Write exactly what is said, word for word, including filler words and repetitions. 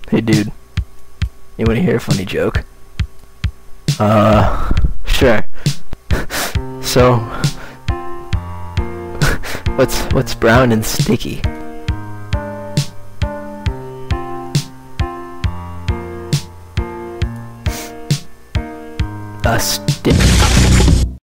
Hey dude, you wanna hear a funny joke? Uh, sure. So, what's what's brown and sticky? A stick.